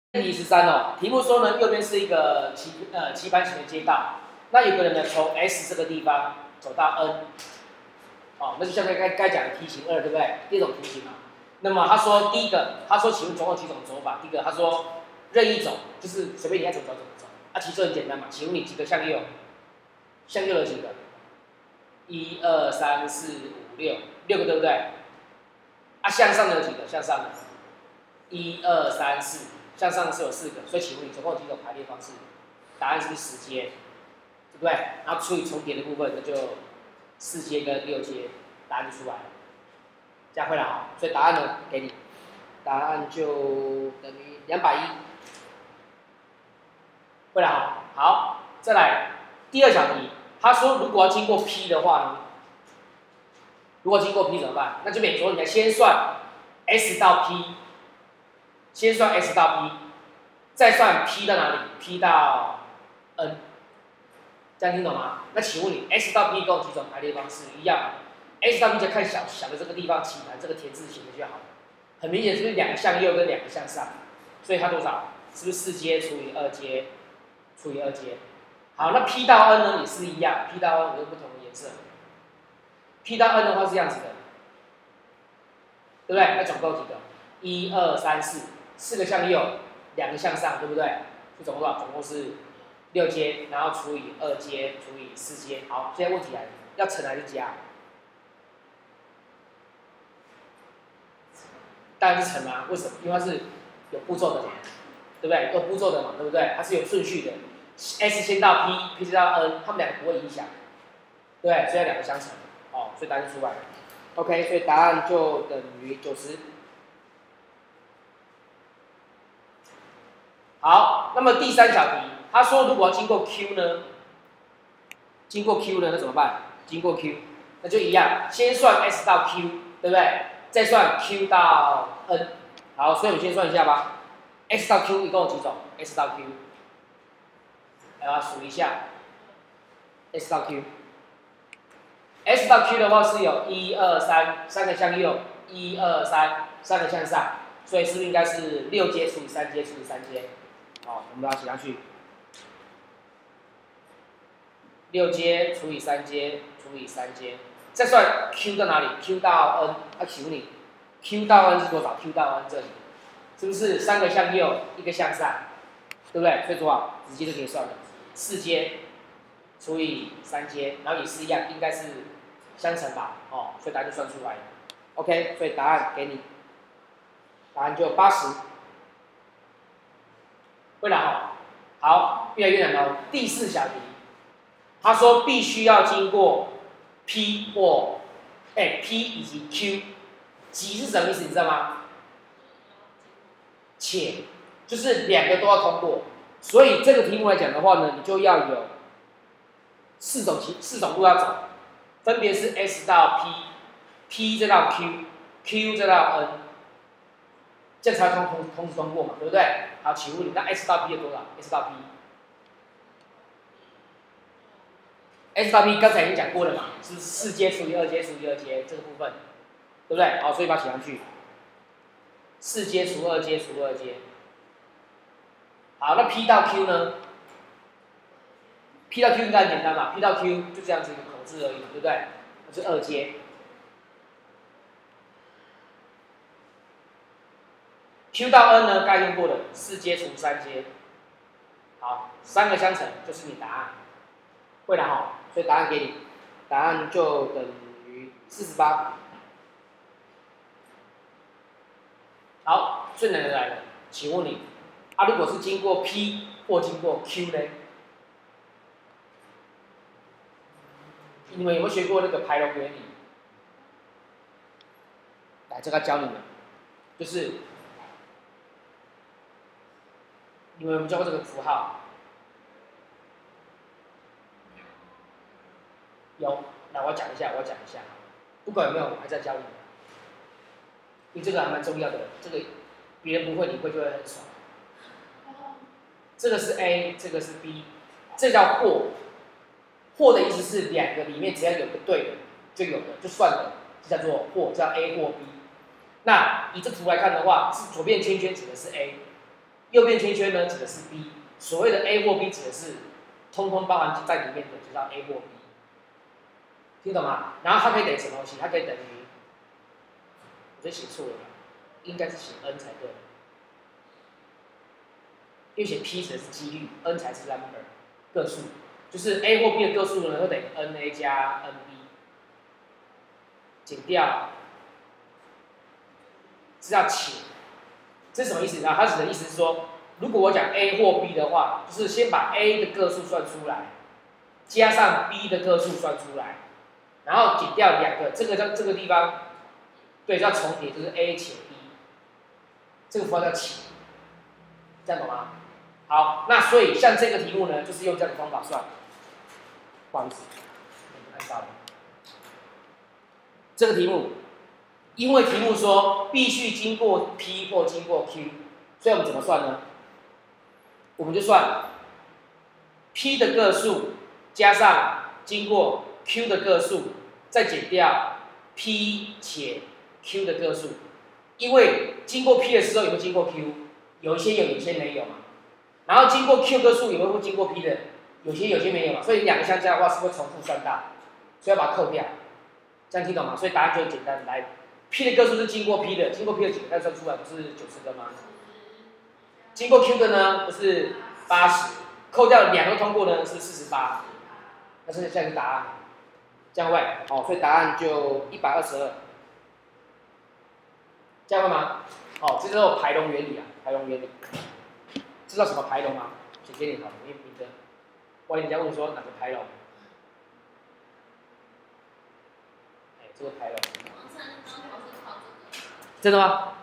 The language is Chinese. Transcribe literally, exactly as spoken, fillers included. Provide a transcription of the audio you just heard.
题十三哦，题目说呢，右边是一个棋呃棋盘形的街道，那有个人呢从 S 这个地方走到 N， 哦，那就像该该讲的题型二，对不对？第二种图形嘛。那么他说第一个，他说请问总共几种走法？第一个他说任意走，就是随便你爱怎么走怎么走。啊，其实很简单嘛，请问你几个向右？向右有几个？一二三四五六，六个对不对？啊，向上的有几个？向上的，一二三四。向上是有四个，所以请问你总共有几种排列方式？答案是不是十阶？对不对？然后除以重叠的部分，那就四阶跟六阶，答案就出来了。这样会了哈，所以答案呢给你，答案就等于两百一。会了哈，好，再来第二小题，他说如果要经过 P 的话呢，如果经过 P 怎么办？那就变成说你要先算 S 到 P。先算 S 到 P， 再算 P 到哪里 ？P 到 N， 这样听懂吗？那请问你 S 到 P 共有几种排列方式？一样 ，S 到 P 就看小小的这个地方棋盘这个田字形的就好了。很明显是不是两个向右跟两个向上？所以它多少？是不是四阶除以二阶除以二阶？好，那 P 到 N 呢也是一样 ，P 到 N 有不同的颜色。P 到 N 的话是这样子的，对不对？那总共几个？一二三四。四个向右，两个向上，对不对？就总共多少？总共是六阶，然后除以二阶除以四阶。好，现在问题来了，要乘还是加？当然是乘啊，为什么？因为它是有步骤的嘛，对不对？有步骤的嘛，对不对？它是有顺序的 ，S 先到 P，P 先到 N， 它们两个不会影响，对不对？所以要两个相乘，哦，所以答案就出来了。OK， 所以答案就等于九十。好，那么第三小题，他说如果要经过 Q 呢？经过 Q 呢，那怎么办？经过 Q， 那就一样，先算 S 到 Q， 对不对？再算 Q 到 N。好，所以我们先算一下吧。S 到 Q 一共有几种 ？S 到 Q， 来数一下。S 到 Q，S 到 Q 的话是有一二三三个向右，一二三三个向上，所以是不是应该是六阶除以三阶除以三阶？好，我们把它写上去。六阶除以三阶除以三阶，再算 Q 到哪里 ？Q 到 N。啊，请问你 Q 到 N 是多少 ？Q 到 N 这里是不是三个向右，一个向上，对不对？所以多少？直接就可以算了。四阶除以三阶，然后也是一样，应该是相乘吧？哦，所以答案就算出来了。OK， 所以答案给你，答案就八十。会了哈，好，越来越难了。第四小题，他说必须要经过 P 或哎 P 以及 Q， 即是什么意思？你知道吗？且就是两个都要通过，所以这个题目来讲的话呢，你就要有四种题四种路要走，分别是 S 到 P，P 再到 Q，Q 再到 N。这样才通同同时通过嘛，对不对？好，请问你那 S 到 P 有多少 ？S 到 P，S 到 P 刚才已经讲过了嘛，是四阶除以二阶除以二阶这个部分，对不对？好，所以把它写上去。四阶除二阶除二阶。好，那 P 到 Q 呢 ？P 到 Q 应该很简单嘛 ，P 到 Q 就这样子一个口字而已嘛，对不对？是二阶。Q 到 N 呢，该用过的四阶除三阶，好，三个相乘就是你答案，会了哈，所以答案给你，答案就等于四十八。好，最难的来了，请问你，啊，如果是经过 P 或经过 Q 呢？你们有没有学过那个排龙原理？来，这个教你们，就是。你们有没有教过这个符号？有，那我讲一下，我讲一下，不管有没有，我还在教你们，因为这个还蛮重要的，这个别人不会，你会就会很爽。这个是 A， 这个是 B， 这叫或，或的意思是两个里面只要有个对的，就有的，就算了，这叫做或，叫 A 或 B。那以这图来看的话，是左边圈圈指的是 A。 右边圈圈呢指的是 B， 所谓的 A 或 B 指的是通通包含在里面的，就叫 A 或 B， 听懂吗？然后它可以等于什么东西？它可以等于，我这写错了，应该是写 n 才对，因为写 P 指的是几率 ，n 才是 number 个数，就是 A 或 B 的个数呢会等于 N A 加 N B， 减掉。是要且，这是什么意思呢？它指的意思是说，如果我讲 A 或 B 的话，就是先把 A 的个数算出来，加上 B 的个数算出来，然后减掉两个，这个叫这个地方，对，叫重叠，就是 A 且 B， 这个符号叫且，这样懂吗？好，那所以像这个题目呢，就是用这样的方法算。不好意思，看到了，这个题目。因为题目说必须经过 P 或经过 Q， 所以我们怎么算呢？我们就算 P 的个数加上经过 Q 的个数，再减掉 P 且 Q 的个数。因为经过 P 的时候有没有经过 Q？ 有一些有，有些没有嘛。然后经过 Q 个数有没有经过 P 的？有些有些没有嘛。所以两个相加的话是会重复算大，所以要把它扣掉。这样听懂吗？所以答案就很简单，来。P 的个数是经过 P 的，经过 P 的几个再算出来不是九十个吗？经过 Q 的呢不是八十，扣掉两个通过呢是四十八，那是下一个答案，这样会哦，所以答案就一百二十二，这样会吗？哦，这叫排龙原理啊，排龙原理，知道什么排龙吗？请给你好，因为你的，万一人家问说哪个排龙？哎，这个排龙。真的吗？